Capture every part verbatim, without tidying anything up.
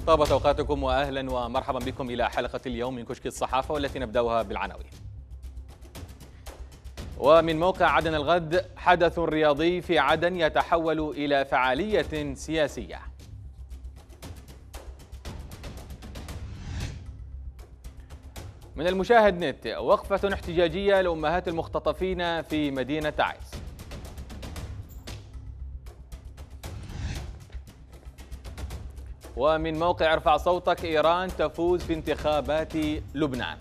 طابت أوقاتكم وأهلا ومرحبا بكم إلى حلقة اليوم من كشك الصحافة، والتي نبدأها بالعناوين. ومن موقع عدن الغد: حدث رياضي في عدن يتحول إلى فعالية سياسية. من المشاهد نت: وقفة احتجاجية لأمهات المختطفين في مدينة تعز. ومن موقع ارفع صوتك: إيران تفوز في انتخابات لبنان.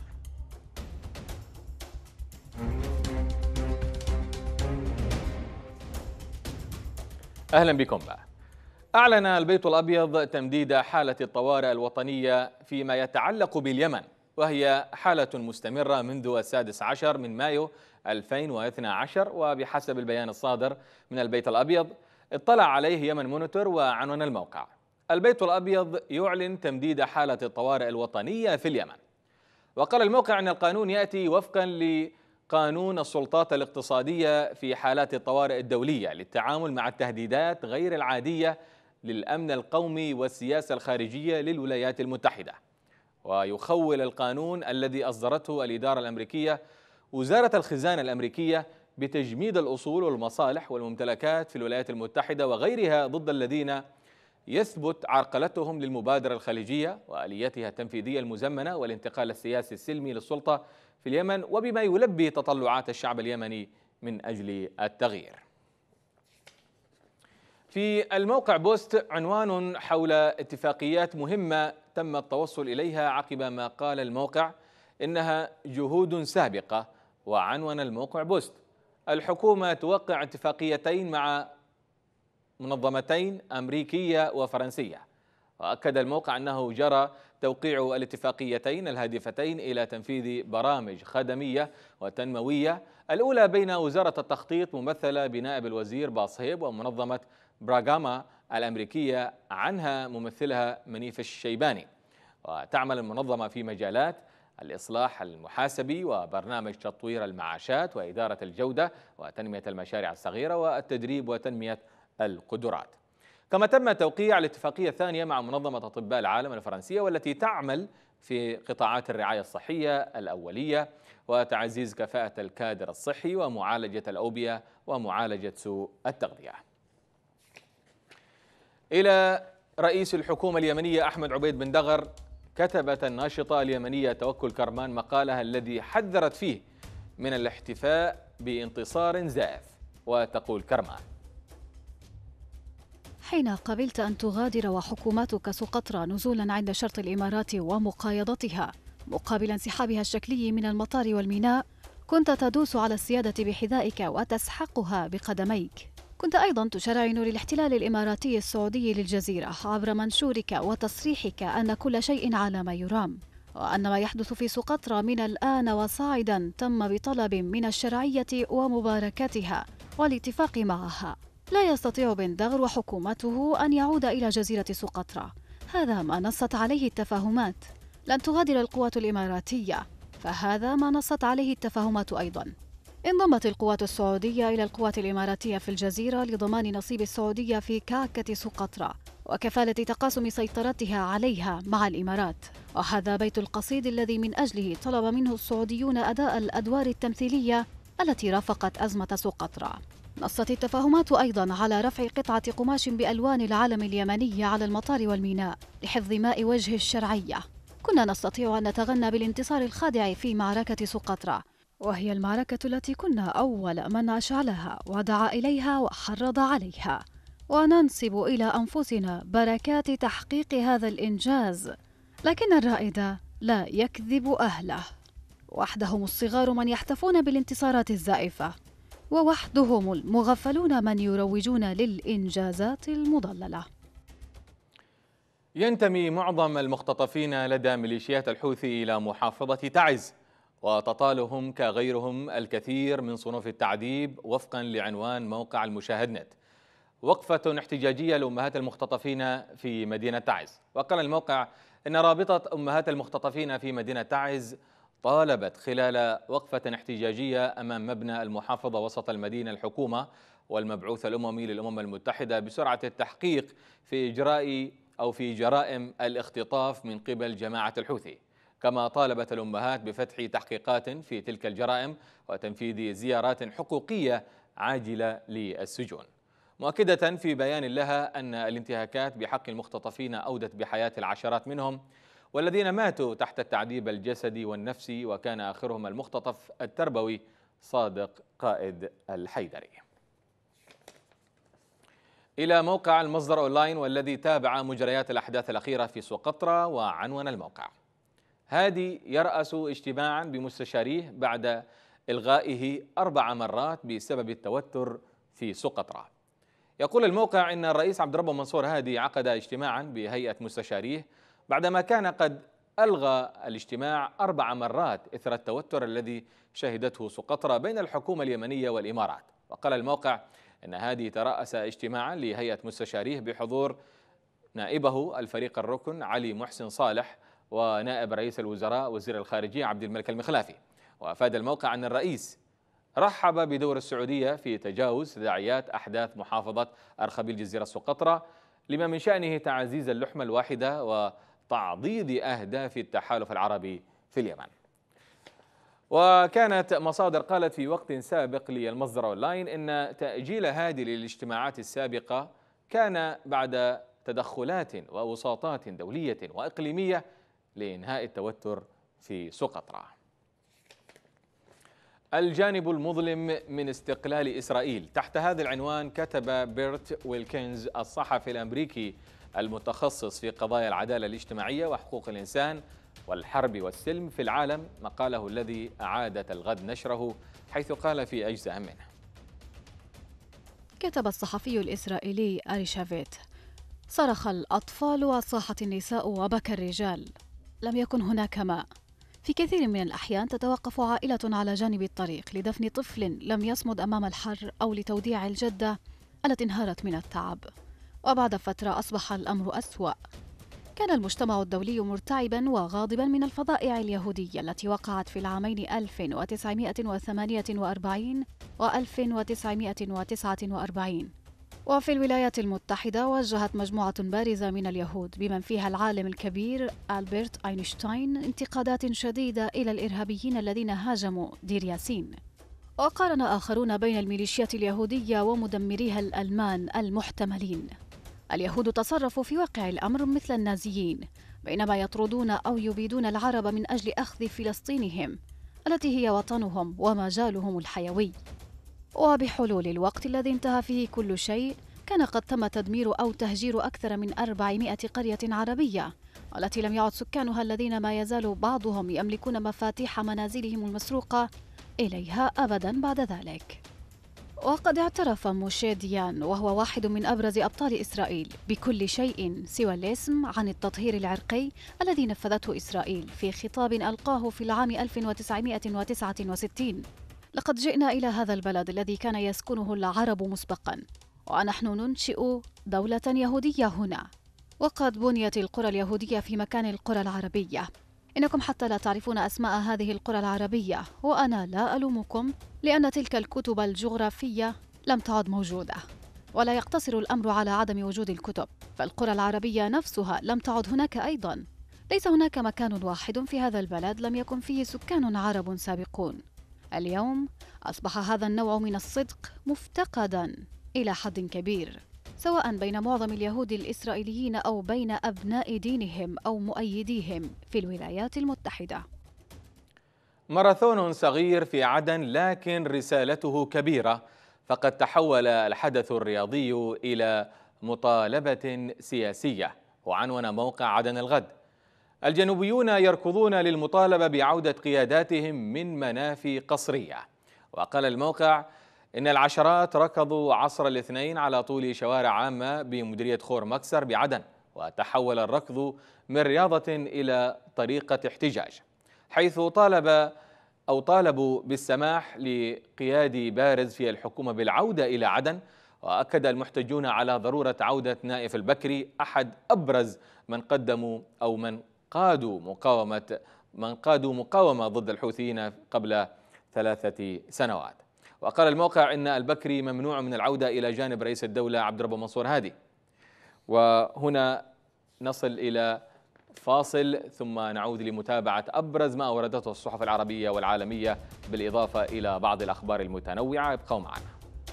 أهلا بكم. أعلن البيت الأبيض تمديد حالة الطوارئ الوطنية فيما يتعلق باليمن، وهي حالة مستمرة منذ السادس عشر من مايو ألفين واثني عشر، وبحسب البيان الصادر من البيت الأبيض اطلع عليه يمن مونيتور وعنوان الموقع: البيت الأبيض يعلن تمديد حالة الطوارئ الوطنية في اليمن. وقال الموقع أن القانون يأتي وفقا لقانون السلطات الاقتصادية في حالات الطوارئ الدولية للتعامل مع التهديدات غير العادية للأمن القومي والسياسة الخارجية للولايات المتحدة. ويخول القانون الذي أصدرته الإدارة الأمريكية وزارة الخزانة الأمريكية بتجميد الأصول والمصالح والممتلكات في الولايات المتحدة وغيرها ضد الذين يثبت عرقلتهم للمبادرة الخليجية وآليتها التنفيذية المزمنة والانتقال السياسي السلمي للسلطة في اليمن، وبما يلبي تطلعات الشعب اليمني من أجل التغيير. في الموقع بوست عنوان حول اتفاقيات مهمة تم التوصل إليها عقب ما قال الموقع إنها جهود سابقة. وعنوان الموقع بوست: الحكومة توقع اتفاقيتين مع منظمتين أمريكية وفرنسية. وأكد الموقع أنه جرى توقيع الاتفاقيتين الهادفتين إلى تنفيذ برامج خدمية وتنموية، الأولى بين وزارة التخطيط ممثلة بنائب الوزير باصهيب ومنظمة براغاما الأمريكية عنها ممثلها منيف الشيباني. وتعمل المنظمة في مجالات الإصلاح المحاسبي وبرنامج تطوير المعاشات وإدارة الجودة وتنمية المشاريع الصغيرة والتدريب وتنمية القدرات. كما تم توقيع الاتفاقية الثانية مع منظمة أطباء العالم الفرنسية، والتي تعمل في قطاعات الرعاية الصحية الأولية وتعزيز كفاءة الكادر الصحي ومعالجة الأوبئة ومعالجة سوء التغذية. إلى رئيس الحكومة اليمنية أحمد عبيد بن دغر: كتبت الناشطة اليمنية توكل كرمان مقالها الذي حذرت فيه من الاحتفاء بانتصار زائف. وتقول كرمان: حين قبلت أن تغادر وحكومتك سقطرى نزولا عند شرط الإمارات ومقايضتها مقابل انسحابها الشكلي من المطار والميناء، كنت تدوس على السيادة بحذائك وتسحقها بقدميك. كنت أيضا تشرعن للاحتلال الإماراتي السعودي للجزيرة عبر منشورك وتصريحك أن كل شيء على ما يرام، وأن ما يحدث في سقطرى من الآن وصاعدا تم بطلب من الشرعية ومباركتها والاتفاق معها. لا يستطيع بن دغر وحكومته أن يعود إلى جزيرة سقطرى، هذا ما نصت عليه التفاهمات. لن تغادر القوات الإماراتية، فهذا ما نصت عليه التفاهمات أيضا. انضمت القوات السعودية إلى القوات الإماراتية في الجزيرة لضمان نصيب السعودية في كعكة سقطرى وكفالة تقاسم سيطرتها عليها مع الإمارات، وهذا بيت القصيد الذي من أجله طلب منه السعوديون أداء الأدوار التمثيلية التي رافقت أزمة سقطرى. نصت التفاهمات أيضا على رفع قطعة قماش بألوان العلم اليمني على المطار والميناء لحفظ ماء وجه الشرعية. كنا نستطيع أن نتغنى بالانتصار الخادع في معركة سقطرى، وهي المعركة التي كنا أول من أشعلها ودعا إليها وحرض عليها، وننسب إلى أنفسنا بركات تحقيق هذا الإنجاز. لكن الرائد لا يكذب أهله، وحدهم الصغار من يحتفون بالانتصارات الزائفة، ووحدهم المغفلون من يروجون للإنجازات المضللة. ينتمي معظم المختطفين لدى ميليشيات الحوثي إلى محافظة تعز، وتطالهم كغيرهم الكثير من صنوف التعذيب وفقا لعنوان موقع المشاهد نت: وقفة احتجاجية لأمهات المختطفين في مدينة تعز. وقال الموقع إن رابطة أمهات المختطفين في مدينة تعز طالبت خلال وقفة احتجاجية أمام مبنى المحافظة وسط المدينة الحكومة والمبعوث الأممي للأمم المتحدة بسرعة التحقيق في إجراء أو في جرائم الاختطاف من قبل جماعة الحوثي. كما طالبت الأمهات بفتح تحقيقات في تلك الجرائم وتنفيذ زيارات حقوقية عاجلة للسجون، مؤكدة في بيان لها أن الانتهاكات بحق المختطفين أودت بحياة العشرات منهم، والذين ماتوا تحت التعذيب الجسدي والنفسي، وكان آخرهم المختطف التربوي صادق قائد الحيدري. إلى موقع المصدر أونلاين والذي تابع مجريات الأحداث الأخيرة في سقطرى، وعنون الموقع: هادي يرأس اجتماعا بمستشاريه بعد إلغائه أربع مرات بسبب التوتر في سقطرى. يقول الموقع إن الرئيس عبد الرب منصور هادي عقد اجتماعا بهيئة مستشاريه بعدما كان قد ألغى الاجتماع أربع مرات إثر التوتر الذي شهدته سقطرى بين الحكومة اليمنية والإمارات. وقال الموقع إن هادي ترأس اجتماعا لهيئة مستشاريه بحضور نائبه الفريق الركن علي محسن صالح ونائب رئيس الوزراء وزير الخارجية عبد الملك المخلافي. وأفاد الموقع أن الرئيس رحب بدور السعودية في تجاوز تداعيات أحداث محافظة أرخبيل جزيرة سقطرى، لما من شأنه تعزيز اللحمة الواحدة وتعضيد أهداف التحالف العربي في اليمن. وكانت مصادر قالت في وقت سابق للمصدر أونلاين إن تأجيل هادي للاجتماعات السابقة كان بعد تدخلات ووساطات دولية وإقليمية لإنهاء التوتر في سقطرى. الجانب المظلم من استقلال إسرائيل. تحت هذا العنوان كتب بيرت ويلكنز الصحفي الأمريكي المتخصص في قضايا العدالة الاجتماعية وحقوق الإنسان والحرب والسلم في العالم مقاله الذي أعادت الغد نشره، حيث قال في أجزاء منه: كتب الصحفي الإسرائيلي أري شافيت: صرخ الأطفال وصاحت النساء وبكى الرجال. لم يكن هناك ماء. في كثير من الأحيان تتوقف عائلة على جانب الطريق لدفن طفل لم يصمد أمام الحر أو لتوديع الجدة التي انهارت من التعب. وبعد فترة أصبح الأمر أسوأ. كان المجتمع الدولي مرتعبا وغاضبا من الفظائع اليهودية التي وقعت في العامين ألف وتسعمائة وثمانية وأربعين و ألف وتسعمائة وتسعة وأربعين. وفي الولايات المتحدة وجهت مجموعة بارزة من اليهود بمن فيها العالم الكبير ألبرت أينشتاين انتقادات شديدة إلى الإرهابيين الذين هاجموا دير ياسين. وقارن آخرون بين الميليشيات اليهودية ومدمريها الألمان المحتملين. اليهود تصرفوا في واقع الأمر مثل النازيين، بينما يطردون أو يبيدون العرب من أجل أخذ فلسطينهم التي هي وطنهم ومجالهم الحيوي. وبحلول الوقت الذي انتهى فيه كل شيء، كان قد تم تدمير أو تهجير أكثر من أربعمائة قرية عربية التي لم يعد سكانها الذين ما يزال بعضهم يملكون مفاتيح منازلهم المسروقة إليها أبدا بعد ذلك. وقد اعترف موشي ديان، وهو واحد من أبرز أبطال إسرائيل، بكل شيء سوى الاسم عن التطهير العرقي الذي نفذته إسرائيل في خطاب ألقاه في العام ألف وتسعمائة وتسعة وستين. لقد جئنا إلى هذا البلد الذي كان يسكنه العرب مسبقا، ونحن ننشئ دولة يهودية هنا. وقد بنيت القرى اليهودية في مكان القرى العربية. إنكم حتى لا تعرفون أسماء هذه القرى العربية، وأنا لا ألومكم، لأن تلك الكتب الجغرافية لم تعد موجودة. ولا يقتصر الأمر على عدم وجود الكتب، فالقرى العربية نفسها لم تعد هناك أيضا. ليس هناك مكان واحد في هذا البلد لم يكن فيه سكان عرب سابقون. اليوم أصبح هذا النوع من الصدق مفتقدا إلى حد كبير، سواء بين معظم اليهود الإسرائيليين أو بين أبناء دينهم أو مؤيديهم في الولايات المتحدة. ماراثون صغير في عدن لكن رسالته كبيرة، فقد تحول الحدث الرياضي إلى مطالبة سياسية. وعنون موقع عدن الغد: الجنوبيون يركضون للمطالبة بعودة قياداتهم من منافي قصرية. وقال الموقع إن العشرات ركضوا عصر الاثنين على طول شوارع عامة بمديرية خور مكسر بعدن، وتحول الركض من رياضة إلى طريقة احتجاج، حيث طالب أو طالبوا بالسماح لقياد بارز في الحكومة بالعودة إلى عدن. وأكد المحتجون على ضرورة عودة نائف البكري، أحد أبرز من قدموا أو من قادوا مقاومة من قادوا مقاومة ضد الحوثيين قبل ثلاثة سنوات. وقال الموقع إن البكري ممنوع من العودة إلى جانب رئيس الدولة عبد الرب منصور هادي. وهنا نصل إلى فاصل ثم نعود لمتابعة أبرز ما أوردته الصحف العربية والعالمية بالإضافة إلى بعض الأخبار المتنوعة. ابقوا معنا.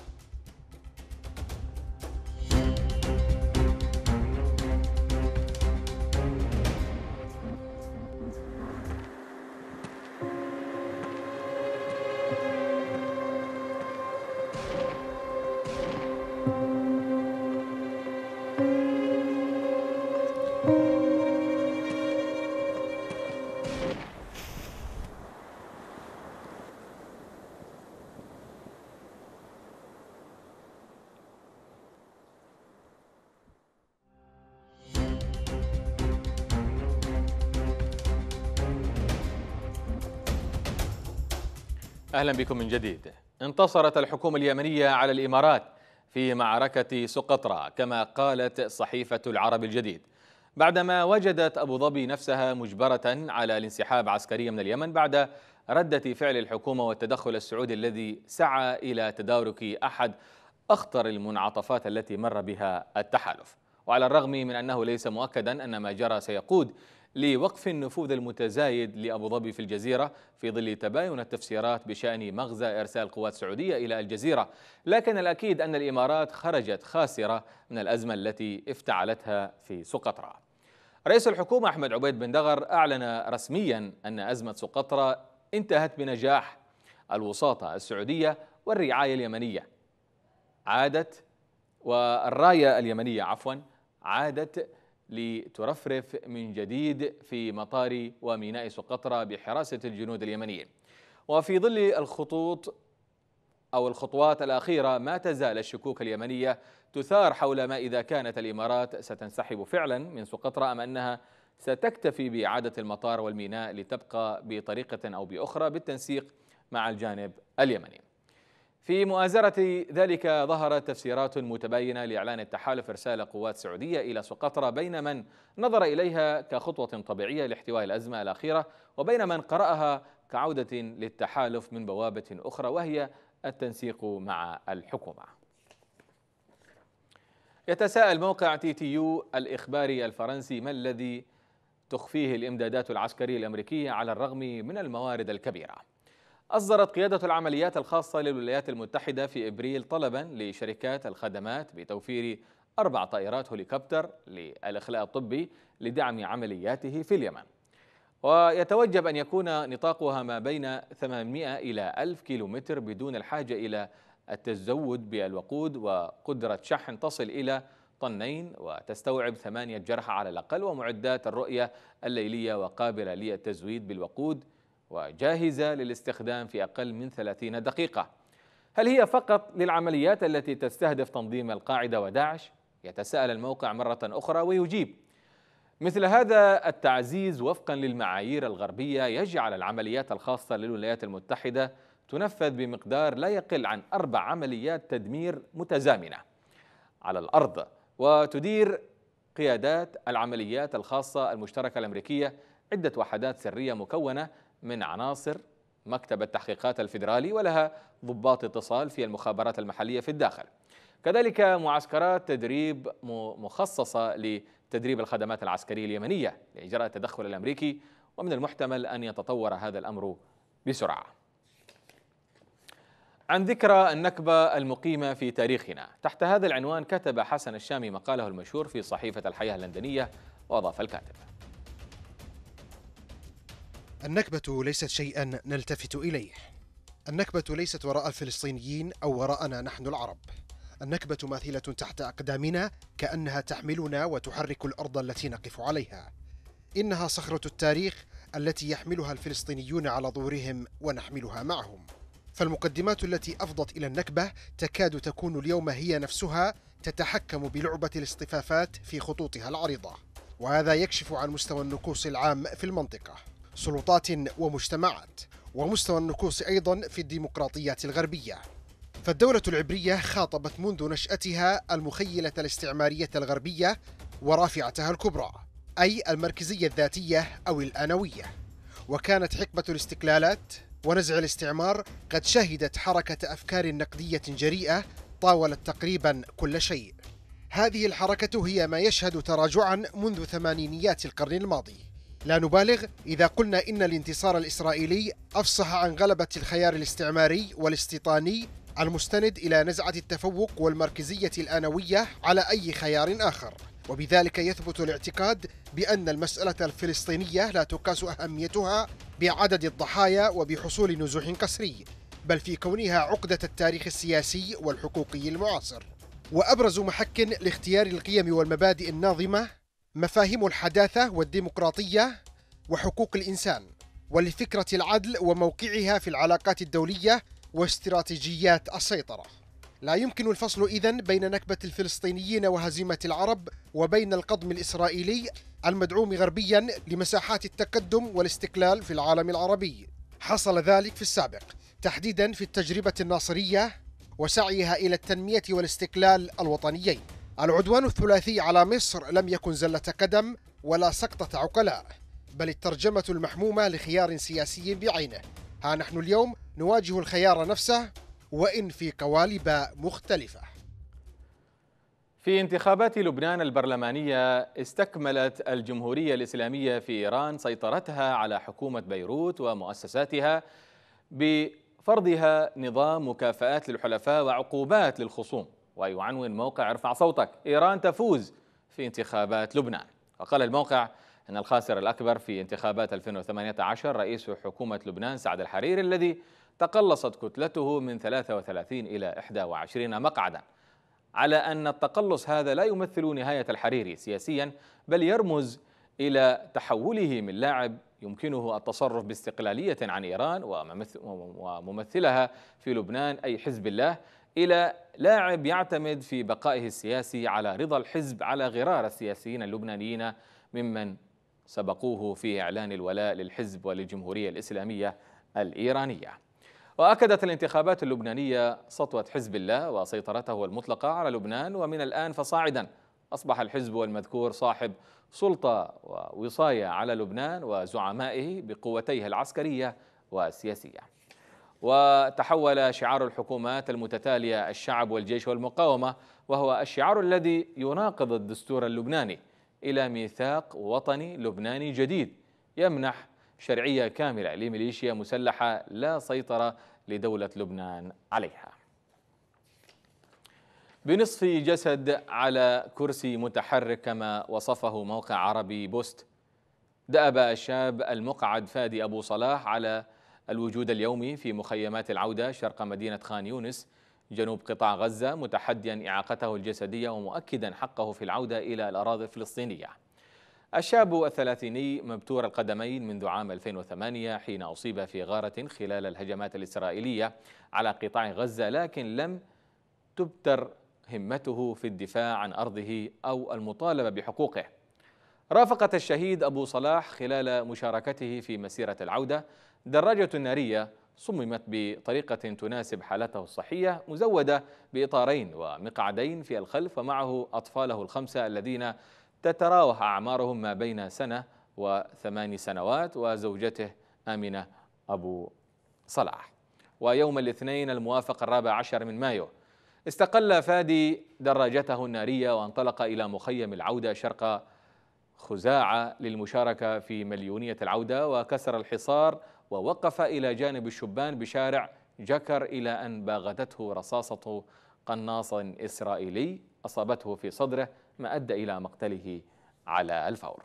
أهلا بكم من جديد. انتصرت الحكومة اليمنية على الإمارات في معركة سقطرى كما قالت صحيفة العرب الجديد، بعدما وجدت أبو ظبي نفسها مجبرة على الانسحاب عسكريا من اليمن بعد ردة فعل الحكومة والتدخل السعودي الذي سعى إلى تدارك أحد أخطر المنعطفات التي مر بها التحالف. وعلى الرغم من أنه ليس مؤكدا أن ما جرى سيقود لوقف النفوذ المتزايد لأبو ظبي في الجزيرة في ظل تباين التفسيرات بشأن مغزى إرسال قوات سعودية إلى الجزيرة، لكن الأكيد أن الإمارات خرجت خاسرة من الأزمة التي افتعلتها في سقطرى. رئيس الحكومة أحمد عبيد بن دغر أعلن رسميا أن أزمة سقطرى انتهت بنجاح الوساطة السعودية والرعاية اليمنية عادت والراية اليمنية عفوا عادت لترفرف من جديد في مطار وميناء سقطرى بحراسة الجنود اليمنيين. وفي ظل الخطوط أو الخطوات الأخيرة ما تزال الشكوك اليمنية تثار حول ما إذا كانت الإمارات ستنسحب فعلا من سقطرى أم أنها ستكتفي بإعادة المطار والميناء لتبقى بطريقة أو بأخرى بالتنسيق مع الجانب اليمني. في مؤازرة ذلك ظهرت تفسيرات متباينة لإعلان التحالف إرسال قوات سعودية إلى سقطرى، بين من نظر إليها كخطوة طبيعية لاحتواء الأزمة الأخيرة وبين من قرأها كعودة للتحالف من بوابة أخرى وهي التنسيق مع الحكومة. يتساءل موقع تي تي يو الإخباري الفرنسي ما الذي تخفيه الإمدادات العسكرية الأمريكية على الرغم من الموارد الكبيرة. أصدرت قيادة العمليات الخاصة للولايات المتحدة في إبريل طلبا لشركات الخدمات بتوفير أربع طائرات هليكوبتر للإخلاء الطبي لدعم عملياته في اليمن، ويتوجب أن يكون نطاقها ما بين ثمانمئة إلى ألف كيلومتر بدون الحاجة إلى التزود بالوقود وقدرة شحن تصل إلى طنين وتستوعب ثمانية جرحى على الأقل ومعدات الرؤية الليلية وقابلة للتزويد بالوقود وجاهزة للاستخدام في أقل من ثلاثين دقيقة. هل هي فقط للعمليات التي تستهدف تنظيم القاعدة وداعش؟ يتساءل الموقع مرة أخرى ويجيب: مثل هذا التعزيز وفقا للمعايير الغربية يجعل العمليات الخاصة للولايات المتحدة تنفذ بمقدار لا يقل عن أربع عمليات تدمير متزامنة على الأرض، وتدير قيادات العمليات الخاصة المشتركة الأمريكية عدة وحدات سرية مكونة من عناصر مكتب التحقيقات الفيدرالي ولها ضباط اتصال في المخابرات المحلية في الداخل، كذلك معسكرات تدريب مخصصة لتدريب الخدمات العسكرية اليمنية لإجراء التدخل الأمريكي، ومن المحتمل أن يتطور هذا الأمر بسرعة. عن ذكرى النكبة المقيمة في تاريخنا، تحت هذا العنوان كتب حسن الشامي مقاله المشهور في صحيفة الحياة اللندنية، وأضاف الكاتب: النكبة ليست شيئا نلتفت إليه. النكبة ليست وراء الفلسطينيين أو وراءنا نحن العرب. النكبة ماثلة تحت أقدامنا كأنها تحملنا وتحرك الأرض التي نقف عليها. إنها صخرة التاريخ التي يحملها الفلسطينيون على ظهورهم ونحملها معهم. فالمقدمات التي أفضت إلى النكبة تكاد تكون اليوم هي نفسها تتحكم بلعبة الاصطفافات في خطوطها العريضة، وهذا يكشف عن مستوى النكوص العام في المنطقة، سلطات ومجتمعات، ومستوى النكوص أيضا في الديمقراطيات الغربية. فالدولة العبرية خاطبت منذ نشأتها المخيلة الاستعمارية الغربية ورافعتها الكبرى، أي المركزية الذاتية أو الآنوية، وكانت حقبة الاستقلالات ونزع الاستعمار قد شهدت حركة أفكار نقدية جريئة طاولت تقريبا كل شيء. هذه الحركة هي ما يشهد تراجعا منذ ثمانينيات القرن الماضي. لا نبالغ إذا قلنا إن الانتصار الإسرائيلي أفصح عن غلبة الخيار الاستعماري والاستيطاني المستند إلى نزعة التفوق والمركزية الآنوية على أي خيار آخر، وبذلك يثبت الاعتقاد بأن المسألة الفلسطينية لا تقاس أهميتها بعدد الضحايا وبحصول نزوح قسري، بل في كونها عقدة التاريخ السياسي والحقوقي المعاصر. وأبرز محك لاختيار القيم والمبادئ الناظمة مفاهيم الحداثة والديمقراطية وحقوق الإنسان، ولفكرة العدل وموقعها في العلاقات الدولية واستراتيجيات السيطرة. لا يمكن الفصل إذن بين نكبة الفلسطينيين وهزيمة العرب وبين القضم الإسرائيلي المدعوم غربيا لمساحات التقدم والاستقلال في العالم العربي. حصل ذلك في السابق، تحديدا في التجربة الناصرية وسعيها إلى التنمية والاستقلال الوطنيين. العدوان الثلاثي على مصر لم يكن زلة قدم ولا سقطة عقلاء، بل الترجمة المحمومة لخيار سياسي بعينه. ها نحن اليوم نواجه الخيار نفسه، وإن في قوالب مختلفة. في انتخابات لبنان البرلمانية استكملت الجمهورية الإسلامية في إيران سيطرتها على حكومة بيروت ومؤسساتها بفرضها نظام مكافآت للحلفاء وعقوبات للخصوم. ويعنون موقع ارفع صوتك: إيران تفوز في انتخابات لبنان. وقال الموقع أن الخاسر الأكبر في انتخابات ألفين وثمانية عشر رئيس حكومة لبنان سعد الحريري، الذي تقلصت كتلته من ثلاثة وثلاثين إلى إحدى وعشرين مقعدا، على أن التقلص هذا لا يمثل نهاية الحريري سياسيا، بل يرمز إلى تحوله من لاعب يمكنه التصرف باستقلالية عن إيران وممثلها في لبنان أي حزب الله، إلى لاعب يعتمد في بقائه السياسي على رضا الحزب على غرار السياسيين اللبنانيين ممن سبقوه في إعلان الولاء للحزب وللجمهورية الإسلامية الإيرانية. وأكدت الانتخابات اللبنانية سطوة حزب الله وسيطرته المطلقة على لبنان، ومن الآن فصاعدا أصبح الحزب المذكور صاحب سلطة ووصاية على لبنان وزعمائه بقوتيه العسكرية والسياسية. وتحول شعار الحكومات المتتالية الشعب والجيش والمقاومة، وهو الشعار الذي يناقض الدستور اللبناني، إلى ميثاق وطني لبناني جديد يمنح شرعية كاملة لميليشيا مسلحة لا سيطرة لدولة لبنان عليها. بنصف جسد على كرسي متحرك كما وصفه موقع عربي بوست، دأب الشاب المقعد فادي أبو صلاح على الوجود اليومي في مخيمات العودة شرق مدينة خان يونس جنوب قطاع غزة، متحديا إعاقته الجسدية ومؤكدا حقه في العودة إلى الأراضي الفلسطينية. الشاب الثلاثيني مبتور القدمين منذ عام ألفين وثمانية حين أصيب في غارة خلال الهجمات الإسرائيلية على قطاع غزة، لكن لم تبتر همته في الدفاع عن أرضه أو المطالبة بحقوقه. رافقت الشهيد أبو صلاح خلال مشاركته في مسيرة العودة دراجة نارية صممت بطريقة تناسب حالته الصحية، مزودة بإطارين ومقعدين في الخلف، ومعه أطفاله الخمسة الذين تتراوح أعمارهم ما بين سنة وثمان سنوات وزوجته آمنة أبو صلاح. ويوم الاثنين الموافق الرابع عشر من مايو استقل فادي دراجته النارية وانطلق إلى مخيم العودة شرق خزاعة للمشاركة في مليونية العودة، وكسر الحصار ووقف إلى جانب الشبان بشارع جكر إلى أن باغتته رصاصة قناص إسرائيلي أصابته في صدره ما أدى إلى مقتله على الفور.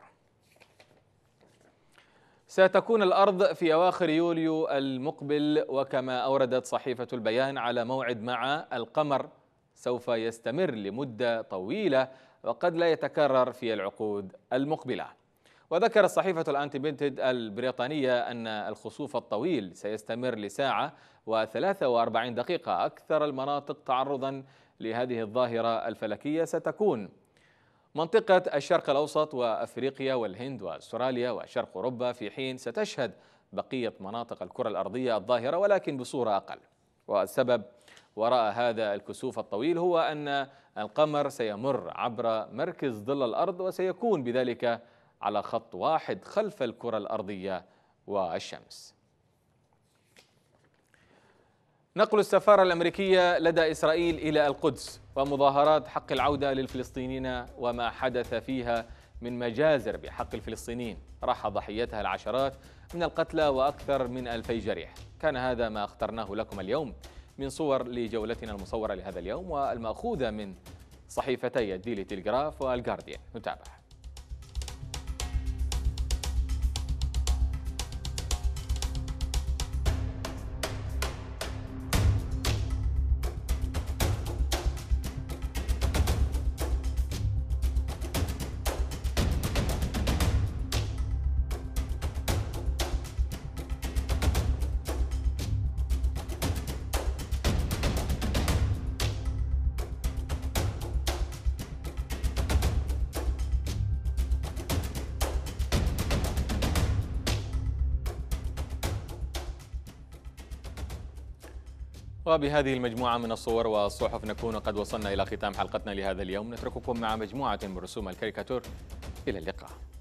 ستكون الأرض في أواخر يوليو المقبل، وكما أوردت صحيفة البيان على موعد مع القمر سوف يستمر لمدة طويلة وقد لا يتكرر في العقود المقبلة. وذكرت صحيفة الأنتيبنتد البريطانية أن الخسوف الطويل سيستمر لساعة وثلاثة وأربعين دقيقة. أكثر المناطق تعرضا لهذه الظاهرة الفلكية ستكون منطقة الشرق الأوسط وأفريقيا والهند وأستراليا وشرق أوروبا، في حين ستشهد بقية مناطق الكرة الأرضية الظاهرة ولكن بصورة أقل. والسبب وراء هذا الكسوف الطويل هو أن القمر سيمر عبر مركز ظل الأرض وسيكون بذلك على خط واحد خلف الكرة الأرضية والشمس. نقل السفارة الأمريكية لدى إسرائيل إلى القدس ومظاهرات حق العودة للفلسطينيين وما حدث فيها من مجازر بحق الفلسطينيين راح ضحيتها العشرات من القتلى وأكثر من ألفي جريح. كان هذا ما اخترناه لكم اليوم من صور لجولتنا المصورة لهذا اليوم والمأخوذة من صحيفتي الديلي تيلغراف والجارديان. نتابع. وبهذه المجموعة من الصور والصحف نكون قد وصلنا إلى ختام حلقتنا لهذا اليوم. نترككم مع مجموعة من رسوم الكاريكاتور. إلى اللقاء.